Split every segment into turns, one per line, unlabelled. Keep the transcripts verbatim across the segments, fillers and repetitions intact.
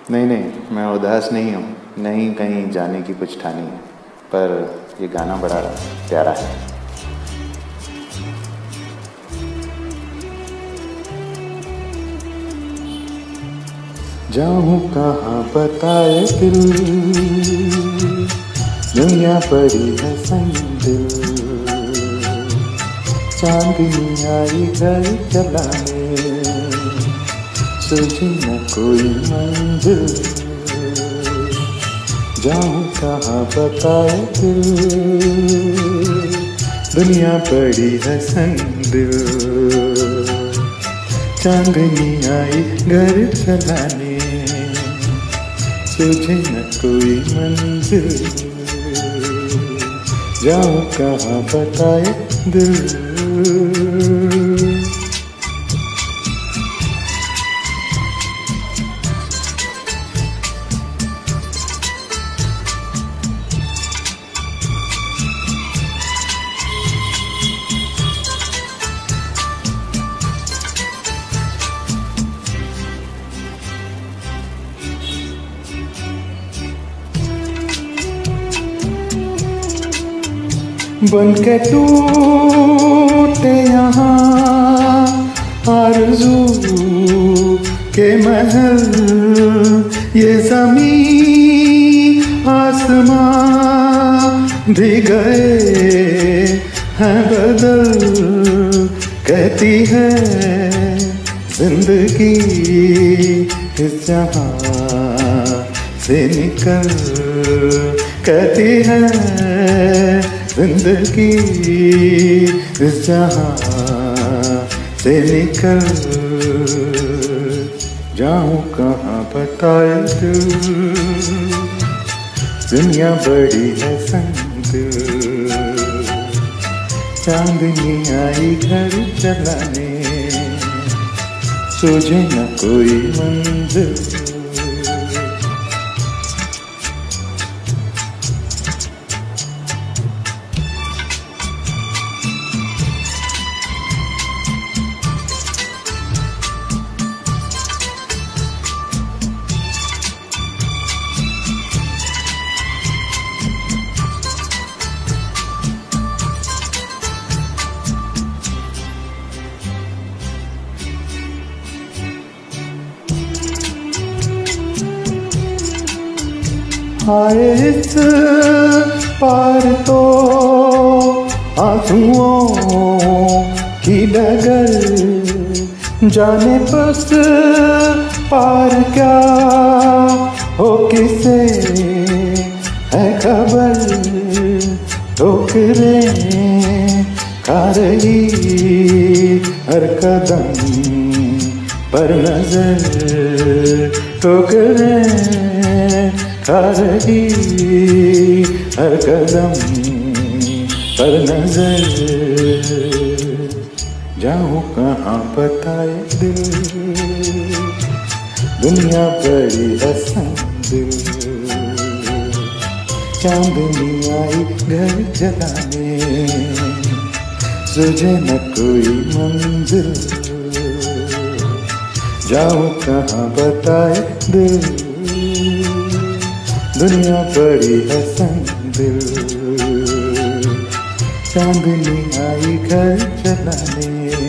नहीं नहीं, मैं उदास नहीं हूँ, नहीं कहीं जाने की कुछ ठानी है, पर ये गाना बड़ा प्यारा है। जाऊँ कहाँ बताए दिल, दुनिया बड़ी है संदिल, चांदनी आई घर चलाने, सूझी न कोई मंजिल। जाऊँ कहाँ बताए दिल, दुनिया बड़ी है संदिल, चांदनी आई घर चलाने, सूझे न कोई मंजिल। जाऊँ कहाँ बताए दिल। बन के टूटे यहाँ आरज़ू के महल, ये ज़मीं आसमां भी गए हैं बदल। कहती है जिंदगी इस जहाँ से निकल, कहती है जिंदगी इस जहाँ से निकल। जाऊँ कहाँ बताए दिल, दुनिया बड़ी है संदिल, चांदनी आई घर चलाने, सूझे न कोई मंजिल। हाय इस पार तो आंसुओं की डगर, जाने बस पार क्या हो किसे है खबर। ठोकरें खा रही हर कदम पर नजर, ठोकरें खा रही हर कदम पर नजर। जाऊँ कहाँ बताए दिल, दुनिया बड़ी है संदिल, चांदनी आई घर जलाने, सूझे न कोई मंजिल। जाऊँ कहाँ बताए दिल, दुनिया बड़ी है संदिल, चांदनी आई घर चलाने,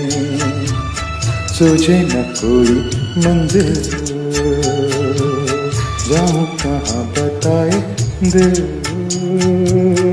सूझे न कोई मंजिल। जाऊँ कहाँ बताए दिल।